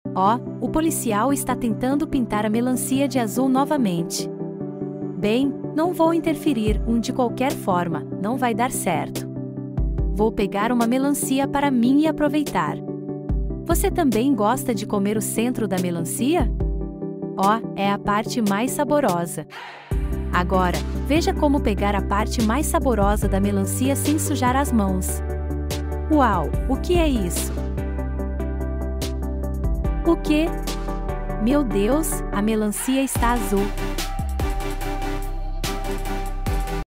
Ó, o policial está tentando pintar a melancia de azul novamente. Bem, não vou interferir, de qualquer forma, não vai dar certo. Vou pegar uma melancia para mim e aproveitar. Você também gosta de comer o centro da melancia? Ó, é a parte mais saborosa. Agora, veja como pegar a parte mais saborosa da melancia sem sujar as mãos. Uau, o que é isso? O quê? Meu Deus, a melancia está azul.